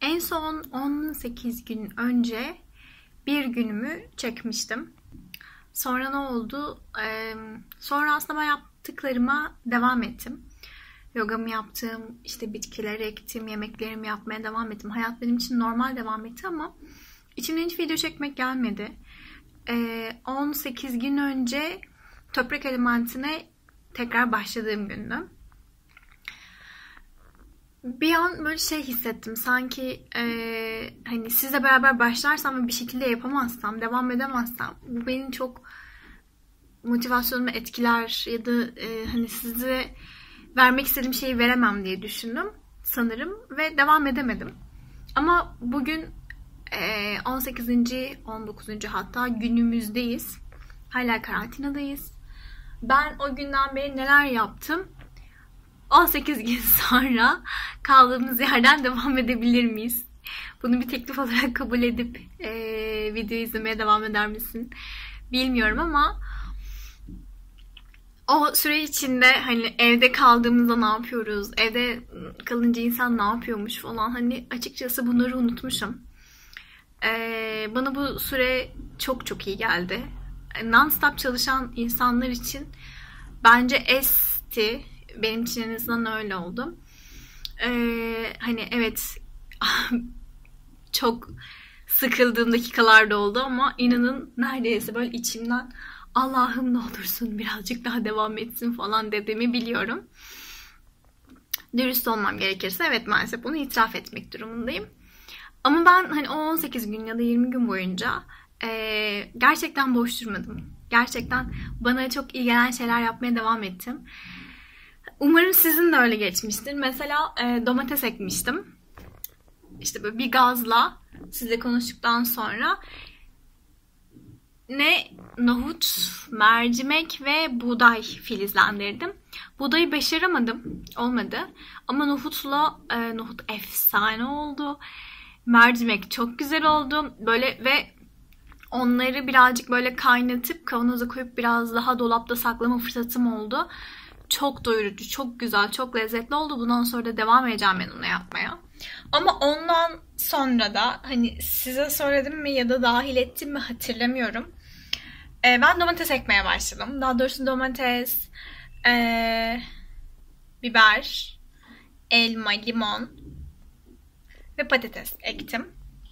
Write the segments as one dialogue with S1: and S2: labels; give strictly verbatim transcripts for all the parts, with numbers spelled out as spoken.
S1: En son on sekiz gün önce bir günümü çekmiştim. Sonra ne oldu? Ee, sonra aslında ben yaptıklarıma devam ettim. Yogamı yaptım, işte bitkileri ektim, yemeklerimi yapmaya devam ettim. Hayat benim için normal devam etti ama içimden hiç video çekmek gelmedi. Ee, on sekiz gün önce toprak elementine tekrar başladığım gündü. Bir an böyle şey hissettim. Sanki e, hani sizle beraber başlarsam ve bir şekilde yapamazsam, devam edemezsem bu benim çok motivasyonumu etkiler ya da e, hani size vermek istediğim şeyi veremem diye düşündüm sanırım ve devam edemedim. Ama bugün e, on sekizinci on dokuzuncu hatta günümüzdeyiz. Hala karantinadayız. Ben o günden beri neler yaptım? on sekiz gün sonra kaldığımız yerden devam edebilir miyiz? Bunu bir teklif olarak kabul edip e, video izlemeye devam eder misin? Bilmiyorum ama o süre içinde hani evde kaldığımızda ne yapıyoruz? Evde kalınca insan ne yapıyormuş falan. Hani açıkçası bunları unutmuşum. E, bana bu süre çok çok iyi geldi. Non-stop çalışan insanlar için bence esti. Benim için en azından öyle oldu. Ee, hani evet çok sıkıldığım dakikalar da oldu ama inanın neredeyse böyle içimden Allah'ım ne olursun birazcık daha devam etsin falan dediğimi biliyorum. Dürüst olmam gerekirse evet maalesef bunu itiraf etmek durumundayım. Ama ben hani o on sekiz gün ya da yirmi gün boyunca e, gerçekten boş durmadım. Gerçekten bana çok iyi gelen şeyler yapmaya devam ettim. Umarım sizin de öyle geçmiştir. Mesela e, domates ekmiştim. İşte böyle bir gazla sizle konuştuktan sonra ne nohut, mercimek ve buğday filizlendirdim. Buğdayı başaramadım. Olmadı. Ama nohutla e, nohut efsane oldu. Mercimek çok güzel oldu. Böyle ve onları birazcık böyle kaynatıp kavanoza koyup biraz daha dolapta saklama fırsatım oldu. Çok doyurucu, çok güzel, çok lezzetli oldu. Bundan sonra da devam edeceğim ben onu yapmaya. Ama ondan sonra da hani size söyledim mi ya da dahil ettim mi hatırlamıyorum. Ee, ben domates ekmeye başladım. Daha doğrusu domates, ee, biber, elma, limon ve patates ektim.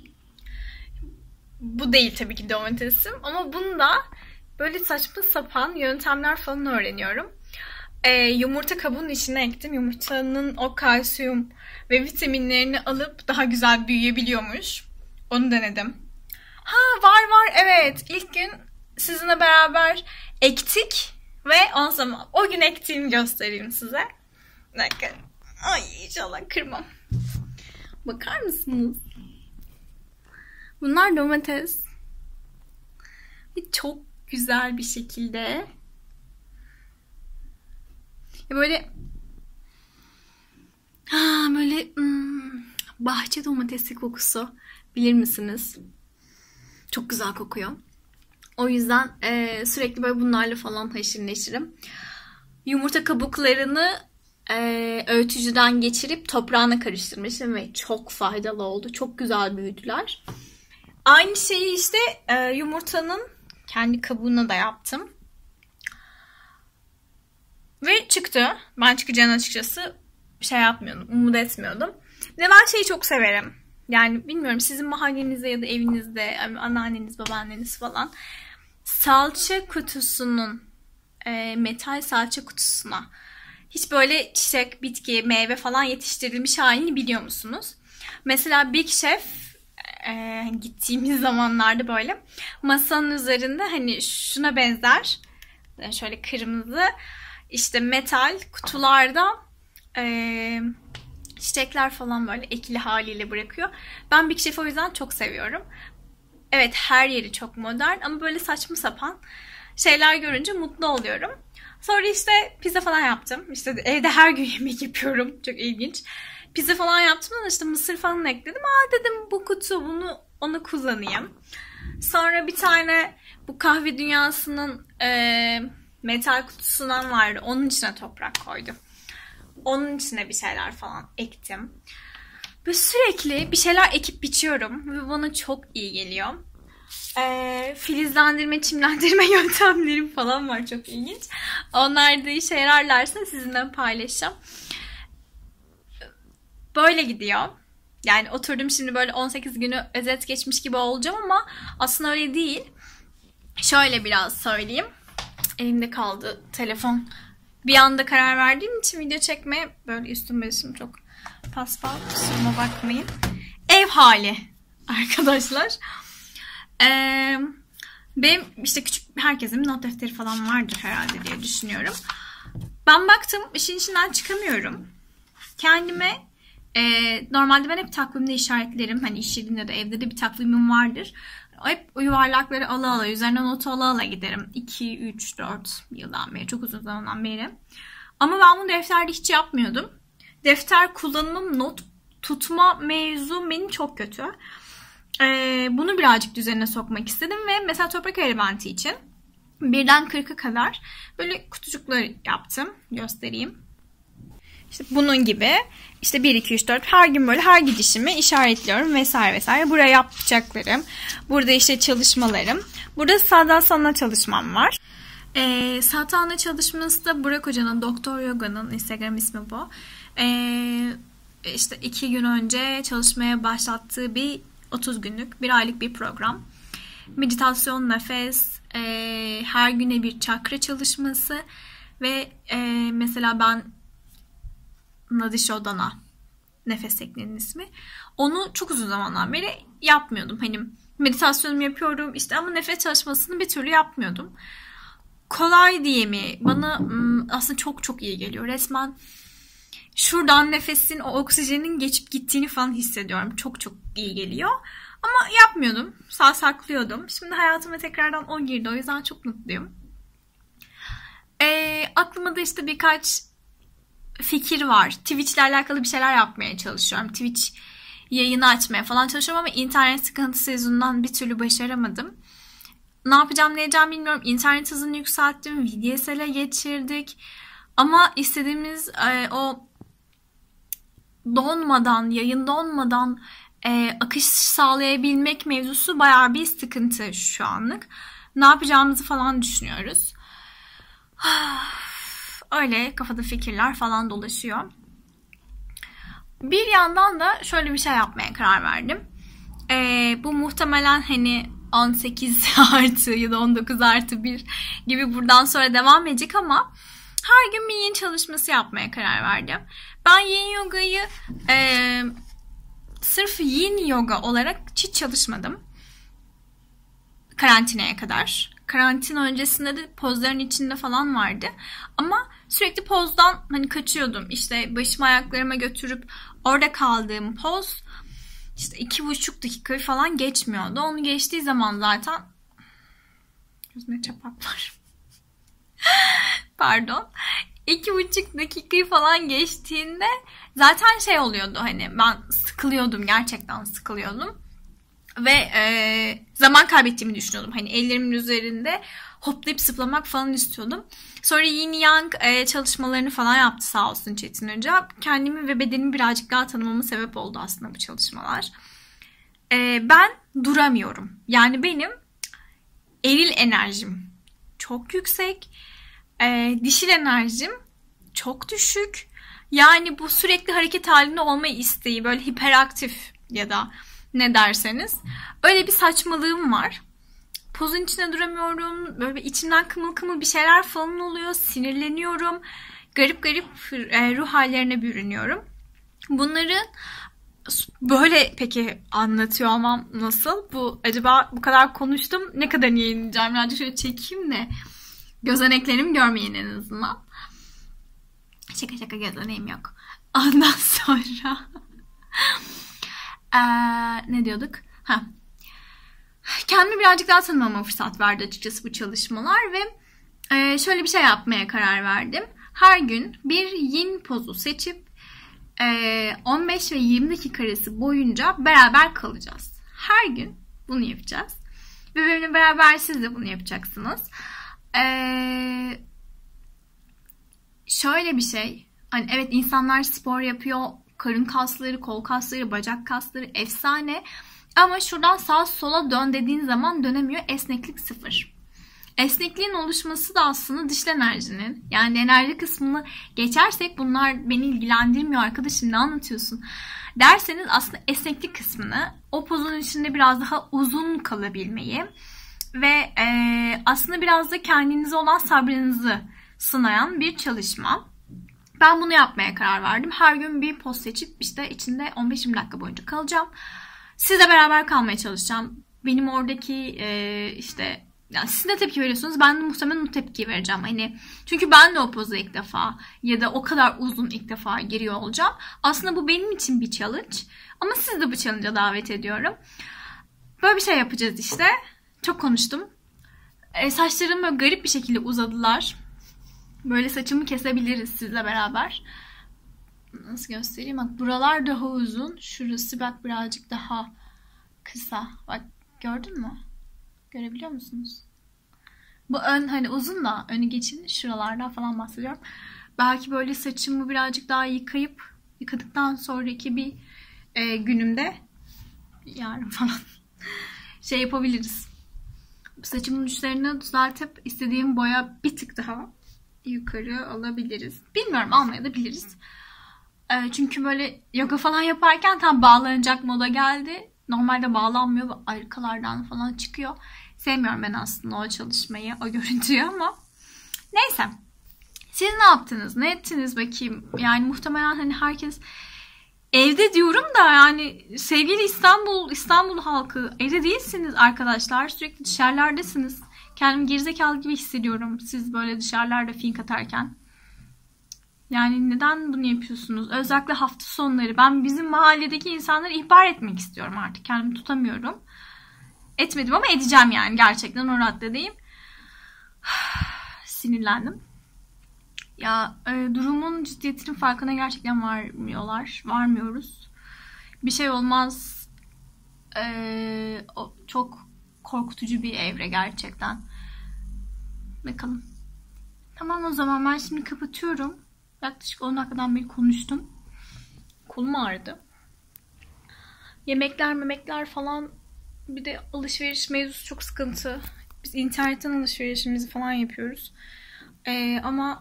S1: Bu değil tabii ki domatesim ama bunda böyle saçma sapan yöntemler falan öğreniyorum. Ee, yumurta kabuğunun içine ektim. Yumurtanın o kalsiyum ve vitaminlerini alıp daha güzel büyüyebiliyormuş. Onu denedim. Ha var var evet. İlk gün sizinle beraber ektik ve o zaman o gün ektiğimi göstereyim size. Bir dakika. Ay inşallah kırmam. Bakar mısınız? Bunlar domates. Ve çok güzel bir şekilde böyle ha, böyle hmm, bahçe domatesi kokusu bilir misiniz? Çok güzel kokuyor. O yüzden e, sürekli böyle bunlarla falan haşır neşirim. Yumurta kabuklarını e, öğütücüden geçirip toprağına karıştırmışım ve çok faydalı oldu. Çok güzel büyüdüler. Aynı şeyi işte e, yumurtanın kendi kabuğuna da yaptım. Ve çıktı. Ben çıkacağını açıkçası şey yapmıyordum, umut etmiyordum. Ve ben şeyi çok severim. Yani bilmiyorum sizin mahallenizde ya da evinizde anneanneniz, babaanneniz falan salça kutusunun e, metal salça kutusuna hiç böyle çiçek, bitki, meyve falan yetiştirilmiş halini biliyor musunuz? Mesela Big Chef e, gittiğimiz zamanlarda böyle masanın üzerinde hani şuna benzer şöyle kırmızı işte metal kutularda e, çiçekler falan böyle ekili haliyle bırakıyor. Ben Big Chef'i o yüzden çok seviyorum. Evet her yeri çok modern ama böyle saçma sapan şeyler görünce mutlu oluyorum. Sonra işte pizza falan yaptım. İşte evde her gün yemek yapıyorum. Çok ilginç. Pizza falan yaptım da işte mısır falan ekledim. Aa dedim bu kutu bunu onu kullanayım. Sonra bir tane bu kahve dünyasının e, metal kutusundan vardı. Onun içine toprak koydum. Onun içine bir şeyler falan ektim. Ve sürekli bir şeyler ekip biçiyorum ve bana çok iyi geliyor. Ee, filizlendirme, çimlendirme yöntemlerim falan var, çok ilginç. Onlar da işe yararlarsa sizinle paylaşacağım. Böyle gidiyor. Yani oturdum şimdi böyle on sekiz günü özet geçmiş gibi olacağım ama aslında öyle değil. Şöyle biraz söyleyeyim. Elimde kaldı telefon. Bir anda karar verdiğim için video çekmeye böyle üstüm başım çok paspal, kusuruma bakmayın. Ev hali arkadaşlar. Ee, benim işte küçük, herkesin not defteri falan vardır herhalde diye düşünüyorum. Ben baktım işin içinden çıkamıyorum. Kendime e, normalde ben hep takvimde işaretlerim. Hani iş yerinde de evde de bir takvimim vardır. Hep o yuvarlakları ala ala, üzerine notu ala ala giderim. iki, üç, dört yıldan beri, çok uzun zamandan beri. Ama ben bunu defterde hiç yapmıyordum. Defter kullanımım, not tutma mevzu benim çok kötü. Ee, bunu birazcık düzenine sokmak istedim ve mesela toprak elementi için birden kırka kadar böyle kutucuklar yaptım. Göstereyim. İşte bunun gibi işte bir, iki, üç, dört her gün böyle her gidişimi işaretliyorum vesaire vesaire. Buraya yapacaklarım. Burada işte çalışmalarım. Burada Sadhana çalışmam var. Ee, Sadhana çalışması da Burak Hoca'nın, Doktor Yoga'nın Instagram ismi bu. Ee, işte iki gün önce çalışmaya başlattığı bir otuz günlük, bir aylık bir program. Meditasyon, nefes, e, her güne bir çakra çalışması ve e, mesela ben Nadi Shodhana, nefes tekniğinin ismi. Onu çok uzun zamandan beri yapmıyordum. Hani meditasyonumu yapıyorum işte ama nefes çalışmasını bir türlü yapmıyordum. Kolay diye mi? Bana aslında çok çok iyi geliyor. Resmen şuradan nefesin, o oksijenin geçip gittiğini falan hissediyorum. Çok çok iyi geliyor. Ama yapmıyordum. Sağ saklıyordum. Şimdi hayatıma tekrardan o girdi. O yüzden çok mutluyum. E, aklıma da işte birkaç fikir var. Twitch ile alakalı bir şeyler yapmaya çalışıyorum. Twitch yayını açmaya falan çalışıyorum ama internet sıkıntısı yüzünden bir türlü başaramadım. Ne yapacağım ne edeceğim bilmiyorum. İnternet hızını yükselttim. V D S L'e geçirdik. Ama istediğimiz e, o donmadan, yayın donmadan e, akış sağlayabilmek mevzusu bayağı bir sıkıntı şu anlık. Ne yapacağımızı falan düşünüyoruz. Öyle kafada fikirler falan dolaşıyor. Bir yandan da şöyle bir şey yapmaya karar verdim. Ee, bu muhtemelen hani on sekiz artı ya da on dokuz artı bir gibi buradan sonra devam edecek ama her gün bir yin çalışması yapmaya karar verdim. Ben yin yogayı e, sırf yin yoga olarak hiç çalışmadım. Karantinaya kadar. Karantina öncesinde de pozların içinde falan vardı. Ama sürekli pozdan hani kaçıyordum. İşte başımı ayaklarıma götürüp orada kaldığım poz işte iki buçuk dakikayı falan geçmiyordu. Onu geçtiği zaman zaten gözüme çapak var. Pardon. iki buçuk dakikayı falan geçtiğinde zaten şey oluyordu, hani ben sıkılıyordum, gerçekten sıkılıyordum. Ve e, zaman kaybettiğimi düşünüyordum. Hani ellerimin üzerinde hoplayıp zıplamak falan istiyordum. Sonra Yin Yang e, çalışmalarını falan yaptı sağ olsun Çetin Hoca. Kendimi ve bedenimi birazcık daha tanımama sebep oldu aslında bu çalışmalar. E, ben duramıyorum. Yani benim eril enerjim çok yüksek. E, dişil enerjim çok düşük. Yani bu sürekli hareket halinde olma isteği, böyle hiperaktif ya da ne derseniz. Öyle bir saçmalığım var. Pozun içinde duramıyorum. Böyle içimden kımıl kımıl bir şeyler falan oluyor. Sinirleniyorum. Garip garip ruh hallerine bürünüyorum. Bunları böyle peki anlatıyor olmam nasıl? Bu acaba bu kadar konuştum. Ne kadar yayınlayacağım? Birazcık şöyle çekeyim de gözeneklerimi görmeyin en azından. Şaka şaka, gözeneğim yok. Ondan sonra Ee, ne diyorduk? Ha. Kendimi birazcık daha tanımama fırsat verdi açıkçası bu çalışmalar ve e, şöyle bir şey yapmaya karar verdim. Her gün bir yin pozu seçip e, on beş ve yirmi dakika arası boyunca beraber kalacağız. Her gün bunu yapacağız. Ve benimle beraber siz de bunu yapacaksınız. Ee, şöyle bir şey. Hani evet, insanlar spor yapıyor, karın kasları, kol kasları, bacak kasları efsane. Ama şuradan sağa sola dön dediğin zaman dönemiyor. Esneklik sıfır. Esnekliğin oluşması da aslında dişli enerjinin. Yani enerji kısmını geçersek bunlar beni ilgilendirmiyor arkadaşım, ne anlatıyorsun derseniz aslında esneklik kısmını, o pozun içinde biraz daha uzun kalabilmeyi ve e, aslında biraz da kendinize olan sabrınızı sınayan bir çalışma. Ben bunu yapmaya karar verdim. Her gün bir poz seçip işte içinde on beş yirmi dakika boyunca kalacağım. Sizle beraber kalmaya çalışacağım. Benim oradaki e, işte yani siz ne tepki veriyorsunuz? Ben de muhtemelen o tepkiyi vereceğim. Hani çünkü ben de o poza ilk defa ya da o kadar uzun ilk defa giriyor olacağım. Aslında bu benim için bir challenge. Ama siz de bu challenge'a davet ediyorum. Böyle bir şey yapacağız işte. Çok konuştum. E, saçlarım böyle garip bir şekilde uzadılar. Böyle saçımı kesebiliriz sizle beraber. Nasıl göstereyim? Bak buralar daha uzun. Şurası bak birazcık daha kısa. Bak gördün mü? Görebiliyor musunuz? Bu ön hani uzun da önü geçin. Şuralardan falan bahsediyorum. Belki böyle saçımı birazcık daha yıkayıp yıkadıktan sonraki bir e, günümde yarın falan şey yapabiliriz. Saçımın uçlarını düzeltip istediğim boya bir tık daha yukarı alabiliriz. Bilmiyorum, almayabiliriz. E, çünkü böyle yoga falan yaparken tam bağlanacak moda geldi. Normalde bağlanmıyor ve arkalardan falan çıkıyor. Sevmiyorum ben aslında o çalışmayı, o görüntüyü ama neyse. Siz ne yaptınız? Ne ettiniz bakayım? Yani muhtemelen hani herkes evde diyorum da yani sevgili İstanbul, İstanbul halkı evde değilsiniz arkadaşlar. Sürekli dışarılardasınız. Kendimi gerizekalı gibi hissediyorum siz böyle dışarılarda fink atarken. Yani neden bunu yapıyorsunuz? Özellikle hafta sonları. Ben bizim mahalledeki insanları ihbar etmek istiyorum artık. Kendimi tutamıyorum. Etmedim ama edeceğim yani. Gerçekten o raddedeyim. Sinirlendim. Ya e, durumun ciddiyetinin farkına gerçekten varmıyorlar. Varmıyoruz. Bir şey olmaz. E, o çok korkutucu bir evre gerçekten. Bakalım. Tamam o zaman ben şimdi kapatıyorum. Yaklaşık on dakikadan beri konuştum. Kolum ağrıdı. Yemekler memekler falan, bir de alışveriş mevzusu çok sıkıntı. Biz internetten alışverişimizi falan yapıyoruz. Ee, ama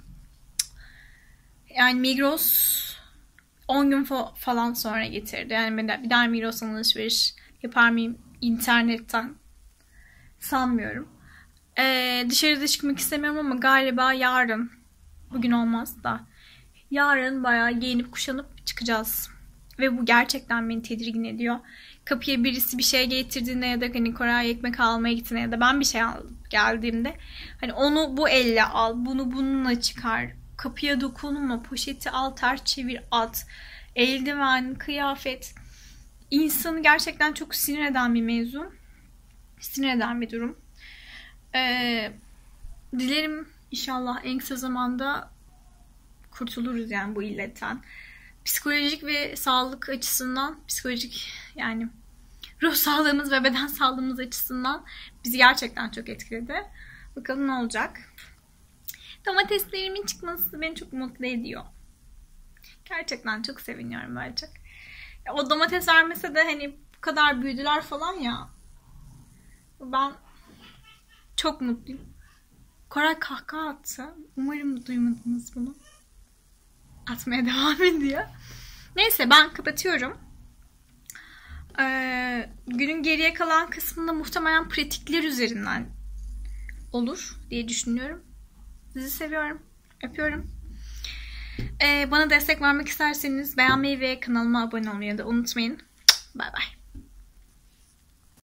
S1: yani Migros on gün fa- falan sonra getirdi. Yani ben bir daha Migros'tan alışveriş yapar mıyım internetten? Sanmıyorum. Ee, dışarıda çıkmak istemiyorum ama galiba yarın, bugün olmaz da yarın bayağı giyinip kuşanıp çıkacağız. Ve bu gerçekten beni tedirgin ediyor. Kapıya birisi bir şey getirdiğinde ya da hani Kore'ye ekmek almaya gittiğinde ya da ben bir şey alıp geldiğimde hani onu bu elle al, bunu bununla çıkar, kapıya dokunma, poşeti al, ters çevir, at, eldiven, kıyafet. İnsanı gerçekten çok sinir eden bir mevzu. Sinir eden bir durum. Ee, dilerim inşallah en kısa zamanda kurtuluruz yani bu illetten. Psikolojik ve sağlık açısından, psikolojik yani ruh sağlığımız ve beden sağlığımız açısından bizi gerçekten çok etkiledi. Bakalım ne olacak. Domateslerimin çıkması beni çok mutlu ediyor. Gerçekten çok seviniyorum böyle çok. Ya, o domates vermese de hani bu kadar büyüdüler falan ya. Ben çok mutluyum. Koray kahkaha attı. Umarım duymadınız bunu. Atmaya devam ediyor. Neyse ben kapatıyorum. Ee, günün geriye kalan kısmında muhtemelen pratikler üzerinden olur diye düşünüyorum. Sizi seviyorum. Öpüyorum. Ee, bana destek vermek isterseniz beğenmeyi ve kanalıma abone olmayı da unutmayın. Bay bay.